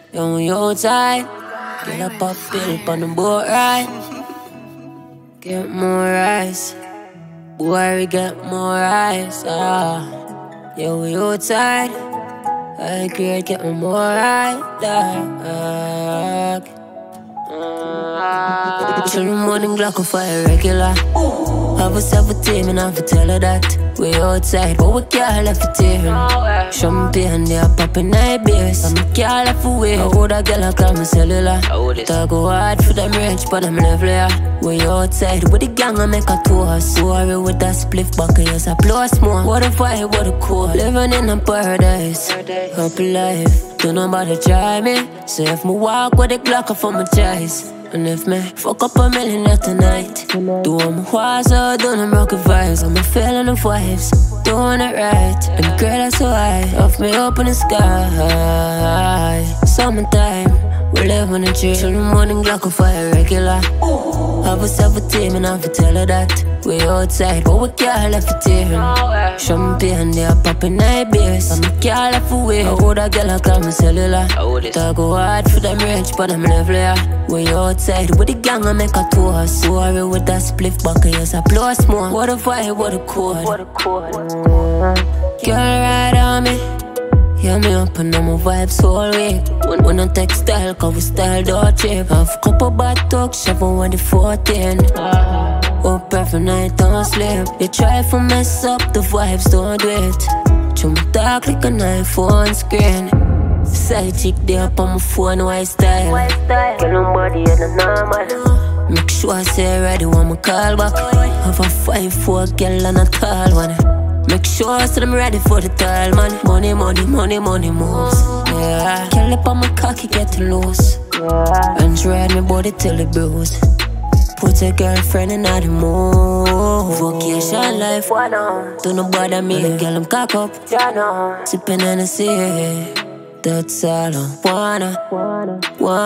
Yo, we outside. Get up, pop it up on the boat ride. Get more ice. Boy, we get more ice. Yo, we outside. I agree, get more ice. Till the morning Glock on fire regular. Have a 17 and I tell her that we outside, but we can't left it here. Champagne, they are popping night beers. And we can't left away. I would a girl call me cellular. I go hard for them rich, but I'm level, yeah. We outside with the gang and make a tour. Sorry with that spliff bucket, yes, I plus more. What a vibe, what a cool. Living in a paradise. Happy life, don't nobody try me. So if me walk with the Glock off on my chest, and if me fuck up a millionaire tonight, do what me want, so do them rocket vibes. I'm feeling the vibes, doing it right. And girl, that's so high, off me up in the sky. Summertime, we live on a tree. Till the morning Glock on fire regular. Have a 17 and I tell her that we outside, but we can't left it here. Champagne, they are popping night beers. And we can't left away. I would a girl call me cellular. I go hard for them rich, but I'm level, yeah. We outside with the gang and make a tour. Sorry with that spliff bucket, yes, I plus more. What a vibe, what a chord. Girl, ride on me. Hear me up and I'm a vibes all week. When I take style, cause we style don't cheap. Have a couple bad talks, have one the 14. Oh, perfect night, don't sleep. You try to mess up, the vibes don't do it. Through my dark like an iPhone screen. Side chick there up on my phone, white style. Get on body and a normal. Make sure I say ready when I call back. Have a 5'4" girl and a tall one. Make sure I say I'm ready for the tall man. Money, money, money, money moves. Yeah, girl up on my cocky get loose. And ride my body till it bruise. Put a girlfriend in the mood. Vacation life, don't no bother me. Girl, I'm cock up, sippin' Hennessy. That's all I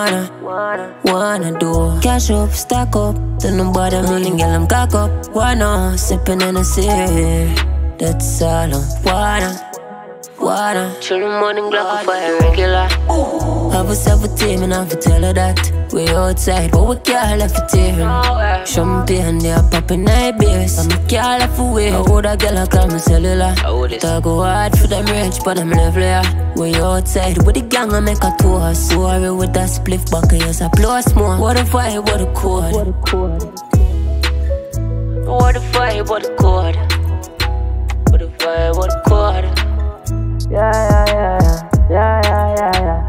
wanna do. Cash up, stack up, don't no bother me. Girl, I'm cock up, sippin' Hennessy. That's all I wanna. Till the morning Glock on fire regular. Have a 17 and I tell her that we outside, but we can't left it here. Champagne, they are popping night beers. And we can't left away. I would a girl call me cellular. I go hard for them rich, but I'm level, yeah. We outside with the gang and make a tour. Sorry with that spliff bucket, yes, I plus more. What a vibe, what a chord. What a vibe, what a chord. What a vibe, what a chord. Yeah.